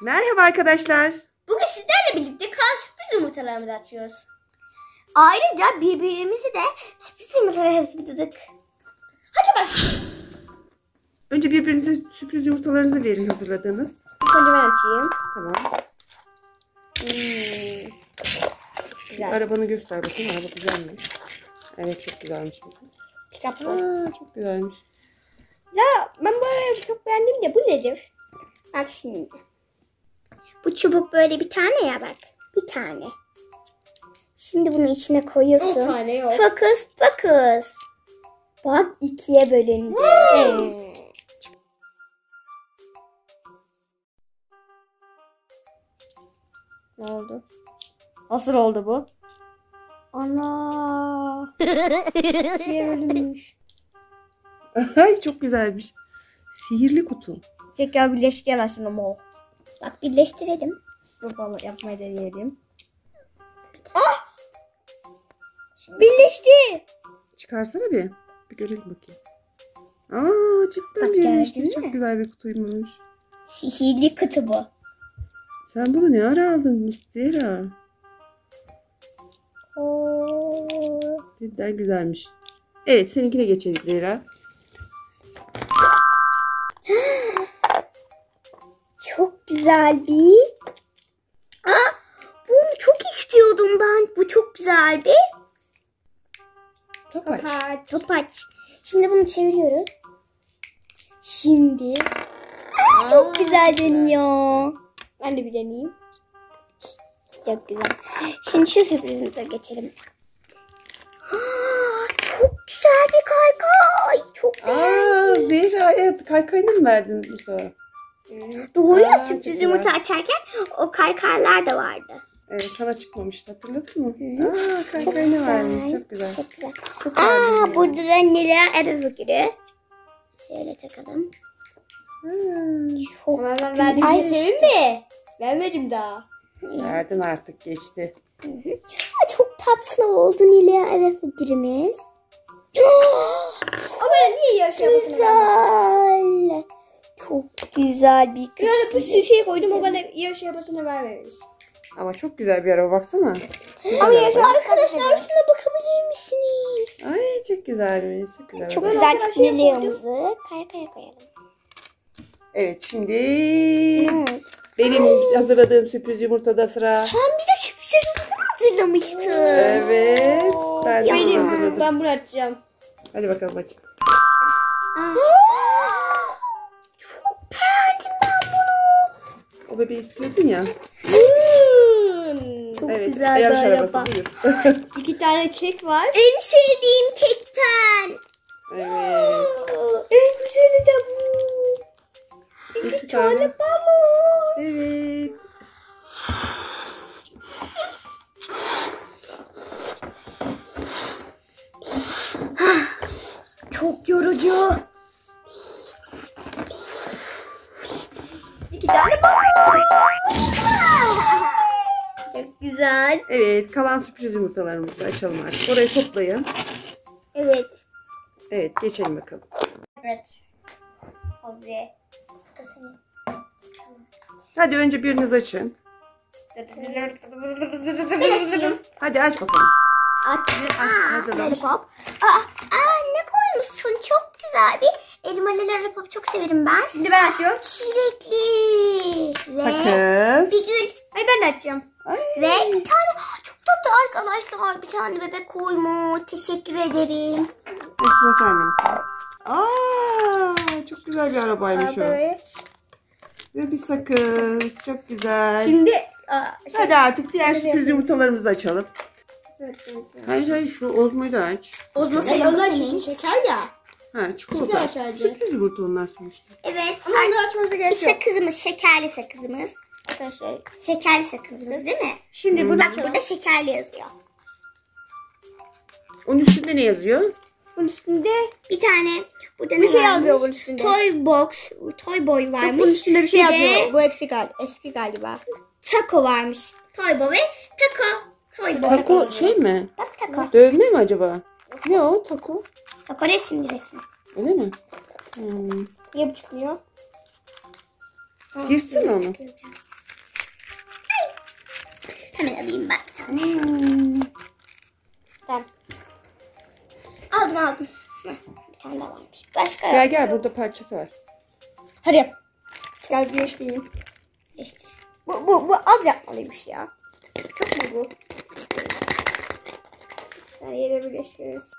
Merhaba arkadaşlar. Bugün sizlerle birlikte kan sürpriz yumurtalarımızı açıyoruz. Ayrıca birbirimizi de sürpriz yumurtaları hazırladık. Hadi başlayalım. Önce birbirinize sürpriz yumurtalarınızı verin hazırladığınız. İlk önce ben açayım. Tamam. Güzel. Arabanı göster bakayım. Araba güzel mi? Evet, çok güzelmiş. Kitaplı. Çok güzelmiş. Ya ben bu arabayı çok beğendim de bu nedir? Bak şimdi. Bu çubuk böyle bir tane ya bak. Bir tane. Şimdi bunu içine koyuyorsun. Bir tane yok. Fokus fokus. Bak ikiye bölündü. Ne oldu? Nasıl oldu bu? Ana. İkiye bölünmüş. Ay, çok güzelmiş. Sihirli kutu. Tekrar birleştiremezsin ama o. Bak birleştirelim. Dur bana yapmayı deneyelim. Ah! Birleşti. Çıkarsana bir. Bir görelim bakayım. Cidden Bak, birleşti. gördün mü? Çok güzel bir kutuymuş. Sihirli kutu bu. Sen bunu ne ara aldın Müstera? Cidden güzelmiş. Evet, seninkine geçelim Zehra. Çok güzel bir. Bunu çok istiyordum ben. Bu çok güzel bir. Topaç. Topaç. Şimdi bunu çeviriyoruz. Şimdi. Çok güzel dönüyor. Ben de bir deneyeyim. Çok güzel. Şimdi şu sürprizimize geçelim. Çok güzel bir kaykay. Çok beğendim. Zehra'ya kaykayını mı verdin bu sefer? Doğru ya, çok sürpriz güzel. yumurta açarken o kaykaylar da vardı. Evet, sana çıkmamıştı, hatırladın mı? Çok Kaykayını güzel. vermiş, çok güzel. Çok güzel. Çok beğendim. Burada da Nila ebe figürü. Şöyle takalım. Çok Ama ben verdiğim Ay. şey seveyim mi? Vermedim daha. Verdin artık, geçti. Çok tatlı oldu Nila ebe figürümüz. Ama ben niye yarış yapmasını vermedim? Güzel. Çok güzel bir kız. Yani bir sürü şey koydum o bana yarış yapmasını vermemiş. Ama çok güzel bir araba, baksana. Güzel Ama araba. yaşa- Arkadaşlar şuna bakabilir misiniz? Ay, çok güzelmiş, çok güzel. Çok araba. güzel arkadaşlar Nila'mızı kaykaya koyalım. Evet, şimdi benim hazırladığım sürpriz yumurtada sıra. Sen bize sürpriz yumurta hazırlamıştın. Evet, ben de Ya. hazırladım. Ben bunu açacağım. Hadi bakalım, açın. Çok beğendim ben bunu. O bebeği istiyordun ya. Çok Evet, güzel yarış bir arabası, araba. buyur. 2 tane kek var. En sevdiğim kekten. Evet. En güzeli de bu. İki tane balon. Evet. Çok yorucu. 2 tane balon. Çok güzel. Evet, kalan sürpriz yumurtalarımızı da açalım artık. Orayı toplayın. Evet. Evet, geçelim bakalım. Evet. Hazır. Hadi önce biriniz açın. Açayım. Hadi aç bakalım. Hazırlamış. Lollipop. Ne koymuşsun? Çok güzel bir elmalı lollipop. Çok severim ben. Şimdi ben açıyorum. Çilekli. Ve Sakız. bir gül. Ay ben de açacağım. Ay. Ve bir tane çok tatlı arkadaşlar. Bir tane bebek koymuş. Teşekkür ederim. Sıra sende mesela. Çok güzel bir arabaymış o. Böyle. Ve bir sakız. Çok güzel. Şimdi Hadi artık diğer Şöyle sürpriz yapayım. yumurtalarımızı açalım. Hayır, şu Ozmo'yu da aç. Ozması Evet, onlar senin. için şeker ya. Ha, çikolata. Şeker açarcı. Sürpriz yumurta onlar sonuçta. Evet. Ama onu açmamıza Bir gerek yok. sakızımız. Şekerli sakızımız. Arkadaşlar. Şekerli sakızımız değil mi? Şimdi bunu Bak açalım. burada şekerli yazıyor. Onun üstünde ne yazıyor? Bunun üstünde Bir tane burada bir ne şey varmış? yazmıyor bunun üstünde. Toy boy Yok, varmış. bunun üstünde bir şey Bir de yazmıyor. Bu eksik eski galiba. taco varmış. Toy boy ve taco. Toy boy. Taco şey mi? Bak taco. Dövme mi acaba? Ne o taco? Taco resim resim. Öyle mi? Hmm. Niye bu çıkmıyor? Girsin onu. Hemen alayım ben bir tane. Tamam. Aldım. Heh, bir tane daha varmış. Başka Gel gel, burada parçası var. Hadi. Biraz birleştireyim. birleştir. Bu az yapmalıymış ya. Çok mu bu? Sen yere birleştiririz.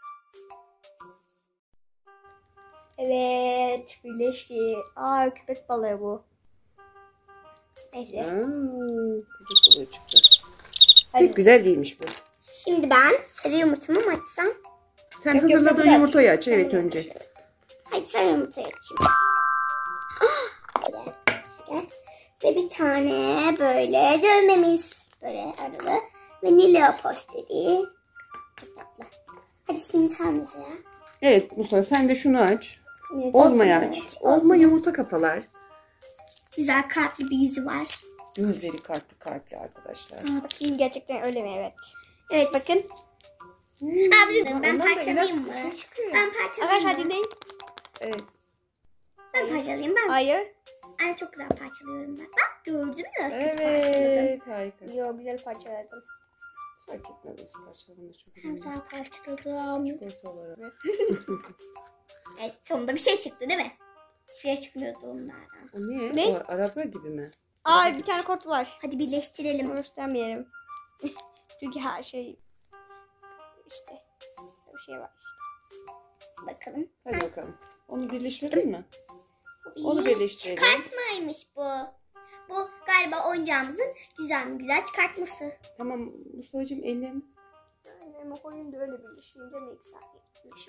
Evet, birleşti. Aa, köpek balığı bu. Neyse. Köpek balığı çıktı. Hadi. Pek güzel değilmiş bu. Şimdi ben sarı yumurtamı mı açsam? Sen Yok, hazırladığın sen yumurtayı aç. Sen Evet bunu önce. Hadi sarı yumurtayı açayım. Evet. İşte. Ve bir tane böyle dövmemiz. Böyle aralı. Ve Nilo posteri. Çok tatlı. Hadi şimdi sen de sıra. Evet Mustafa, sen de şunu aç. Evet, Ozmayı olsun, aç. evet. Ozma Olsun. yumurta kafalar. Güzel kalpli bir yüzü var. Gözleri kalpli arkadaşlar. Bakayım gerçekten öyle mi? Evet. Evet bakın. Abi dur, ben Ondan da parçalayayım ilaç bir mı? şey çıkıyor. Ben parçalayayım Arkadaşlar mı? dinleyin. Evet. Ben parçalayayım ben. Hayır. Ay çok güzel parçalıyorum ben. Bak gördün mü? Kötü parçaladım. Evet, harika. Yok, güzel parçaladım. Fark etmez nasıl parçaladığında çok Ben önemli. güzel parçaladım. Çikolata olarak. Evet sonunda bir şey çıktı değil mi? Hiçbir şey çıkmıyordu onlardan. O ne? Ne? O araba gibi mi? Aa, bir tane kod var. Hadi birleştirelim. Onu göstermeyelim. Çünkü her şey işte bir şey var işte. Bakalım. Hadi bakalım. Onu birleştirdin mi? Onu İyi. birleştirelim. Çıkartmaymış bu. Bu galiba oyuncağımızın güzel çıkartması. Tamam Mustafa'cığım, ellerini. Elime koyayım da öyle birleştirince ne güzel birleşmiş.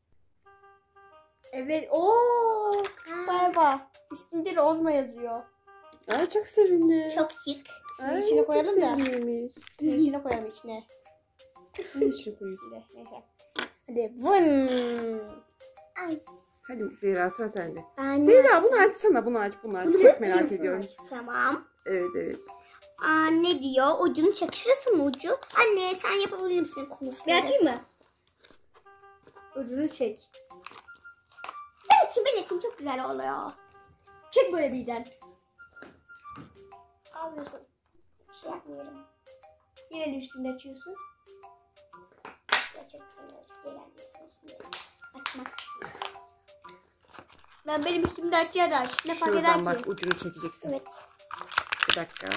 Evet. Ooo. Galiba. Üstünde Rozma yazıyor. Ay çok sevindim. Çok şık. Ay, içine çok koyalım da. sevinmiş. Bunun içine koyalım içine. Bunun içine koyayım. Şimdi neyse. Hadi vın. Ay Hadi Zehra, sıra sende. ben Zehra bunu açsana, bunu aç. Çok merak ediyorum. Tamam. Evet. Aa, ne diyor? Ucunu çek. Şurası mı ucu? Anne sen yapabilir misin konusunu? Bir açayım mı? Ucunu çek. Ben açayım çok güzel oluyor. Çek böyle birden. Alıyorsun. Bir şey yapmıyorum. Yine üstünde açıyorsun. Ya çok güzel oldu. Çok eğlenceli olsun. Açmak. Ben benim üstümde açıyor da ne fark Şuradan eder bak, ki? ucunu çekeceksin. Evet. Bir dakika.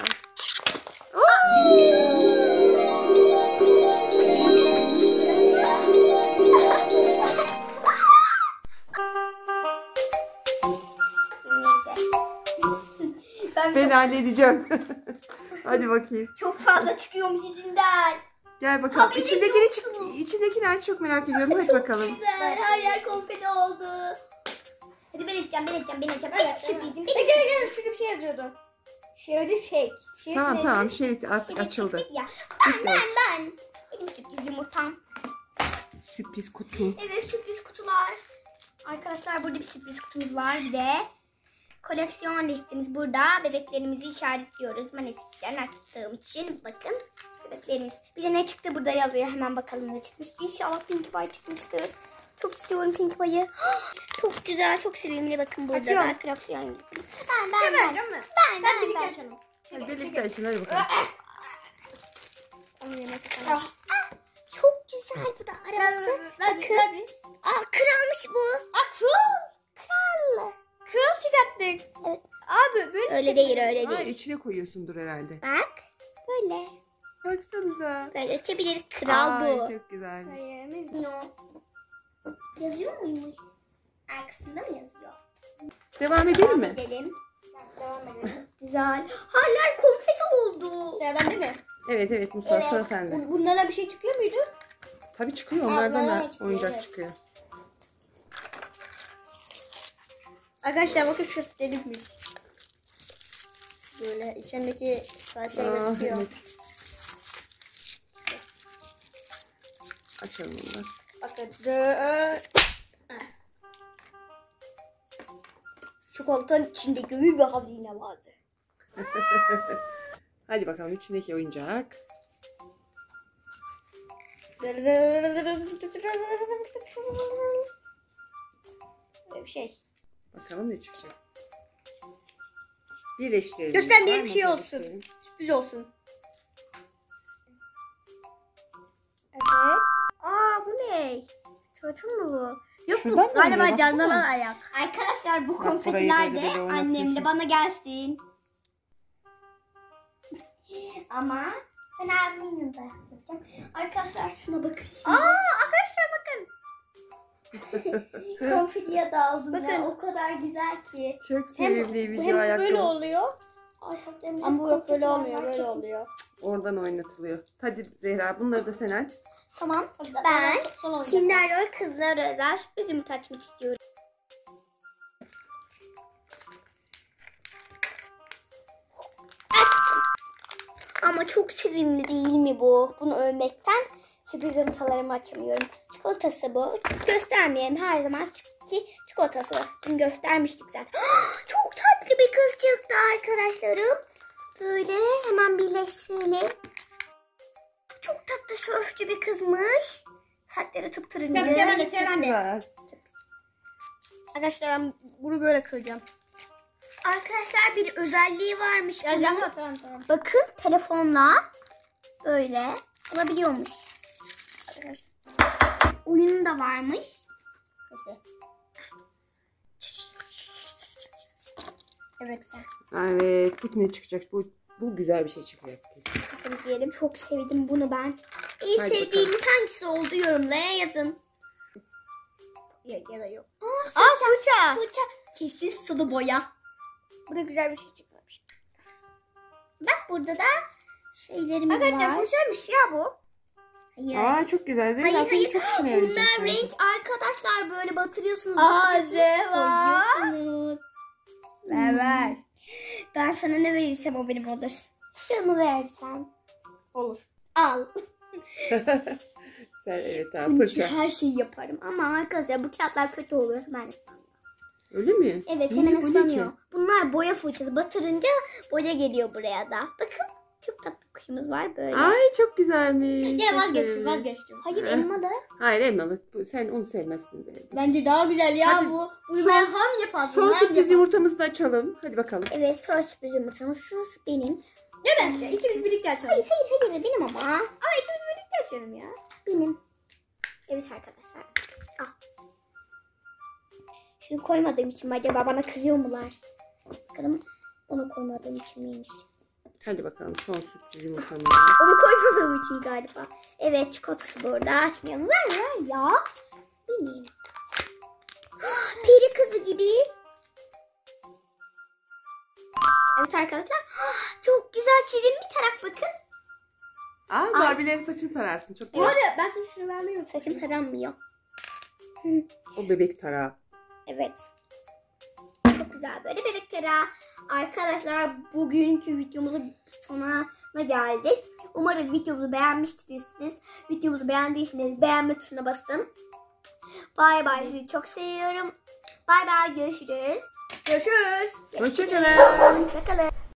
Neyse. Ben halledeceğim. Hadi bakayım. Çok fazla çıkıyormuş içinden. Gel bakalım. Abi, İçindekini aç, çok merak ediyorum. Hadi bakalım. Güzel. Her yer konfeti oldu. Hadi ben edeceğim. Benim sürprizim. Gel şurada bir şey yazıyordu. Şeridi çek. Tamam şerit artık açıldı. Ya. Bitti. Ben. Benim sürpriz yumurtam. Sürpriz kutu. Evet sürpriz kutular. Arkadaşlar burada bir sürpriz kutumuz var. Bir de koleksiyon listemiz burada. Bebeklerimizi işaretliyoruz. Ben eskiden açtığım için bakın. Bebeklerimiz. Bir de ne çıktı burada yazıyor. Hemen bakalım ne çıkmış. İnşallah Pinkie Pie çıkmıştır. Çok istiyorum Pinkie Pie'yi. Çok güzel, çok sevimli. Bakın burada Açıyorum. da koleksiyon listemiz. Ben birlikte açalım. Hadi birlikte açın, hadi bakalım. Onu yemesi falan. Çok güzel bu da arabası. Bakın. Aa kralmış bu. Kral. Kral çıkarttık. Evet. Abi böyle Öyle değil öyle Ay, değil. içine koyuyorsundur herhalde. Bak. Böyle. Baksanıza. Böyle açabilir. Kral Ay, bu. çok güzelmiş. Yazıyor muymuş? Arkasında mı yazıyor? Devam edelim mi? Edelim. Devam edelim. Güzel. Haller konfeti oldu. Sıra bende mi? Evet Mustafa, Evet. sıra sende. Bunlara bir şey çıkıyor muydu? Tabii çıkıyor, onlardan Abla, da çıkıyor, oyuncak evet. çıkıyor. Arkadaşlar bakın şu delikmiş. Böyle içindeki şey gözüküyor. Evet. Açalım bunu da. Bakın. Çikolatanın içinde gibi bir hazine vardı. Hadi bakalım içindeki oyuncak. Böyle bir şey. Bakalım ne çıkacak. Birleştirelim. Göstermeyelim, Var mı? bir şey olsun. Birleştirelim. Sürpriz olsun. şey. Tırtıl mı bu? Yok Şuradan bu mı galiba oluyor? canlanan Baksana. ayak. Arkadaşlar bu Bak, burayı konfetiler böyle de böyle annemle oynatıyorsun. bana gelsin. Ama ben abimin yanında yapacağım. Arkadaşlar şuna bakın. Arkadaşlar bakın. Konfetiye daldım Bakın. ya. O kadar güzel ki. Çok sevimliymiş o Hem böyle ayakkabı. oluyor. Ay saçlarımda Ama bu yok böyle konfetiler olmuyor var böyle kesin. oluyor. Oradan oynatılıyor. Hadi Zehra bunları da sen aç. Tamam. Ben son olacak. Kinder Joy kızlara özel sürprizimi açmak istiyorum. Ama çok sevimli değil mi bu? Bunu övmekten sürpriz yumurtalarımı açamıyorum. Çikolatası bu. Göstermeyelim her zaman ki çikolatası. Dün göstermiştik zaten. Çok tatlı bir kız çıktı arkadaşlarım. Böyle hemen birleştirelim. Çok tatlı sörfçü bir kızmış. Saçları turuncu. Ben de Çok güzel. Arkadaşlar ben bunu böyle kıracağım. Arkadaşlar bir özelliği varmış. Ya bunun. tamam. Bakın telefonla böyle alabiliyormuş. Arkadaşlar. Oyunu da varmış. Neyse. Evet güzel. Evet bu ne çıkacak? Bu güzel bir şey çıkacak. kesin. Bakın diyelim. Çok sevdim bunu ben. En Hadi sevdiğiniz hangisi oldu yorumlara yazın. Ya da yok. Aa fırça. Fırça. Kesin sulu boya. Bu da güzel bir şey çıkmış. Bak burada da şeylerimiz Arkadaşlar var. fırçaymış ya bu. Hayır. Aa çok güzel. Zehra Hayır, senin hayır. çok işine yarayacak. Bunlar bence. renk arkadaşlar böyle batırıyorsunuz. Aa, batırıyorsunuz, Zehra. koyuyorsunuz. Ver. Ben sana ne verirsem o benim olur. Şunu versem. Olur. Al. Sen evet tamam Bunun için fırça. her şeyi yaparım. Ama arkadaşlar bu kağıtlar kötü oluyor. Hemen ıslanıyor. Öyle mi? Evet Niye, hemen bu ne ıslanıyor. ki? Bunlar boya fırçası. Batırınca boya geliyor buraya da. Bakın çok tatlı kuşumuz var böyle. Ay çok güzelmiş. Ya çok vazgeçtim sevimli. vazgeçtim. Hayır Eh. elmalı. Hayır elmalı. Sen onu sevmezsin. Zehra. Bence daha güzel ya Hadi, bu. Bunu son- ben ham yaparsın. Son sürpriz yumurtamızı da açalım. Hadi bakalım. Evet son sürpriz yumurtamız benim. Neden? İkimiz birlikte açalım. Hayır benim ama. Ama ikimiz birlikte açalım ya. Benim. Evet arkadaşlar. Al. Şunu koymadığım için mi acaba bana kızıyor mular? Bakalım onu koymadığım için miymiş? Hadi bakalım son sürpriz yumurtamızı. Onu koymadığım için galiba. Evet çikolatası burada. Açmayalım. Ver ya. Benim. Peri kızı gibi. Evet arkadaşlar. Çok güzel şirin bir tarak bakın. Aa Barbie'lerin saçını tararsın. Çok Bu güzel. arada ben sana şunu vermiyorum. Saçım taranmıyor. O bebek tarağı. Evet. Çok güzel böyle bebeklere. Arkadaşlar bugünkü videomuzun sonuna geldik. Umarım videomuzu beğenmiştirsiniz. Videomuzu beğendiyseniz beğenme tuşuna basın. Bay bay sizi çok seviyorum. Bay bay görüşürüz. Görüşürüz. Hoşçakalın. Hoşçakalın.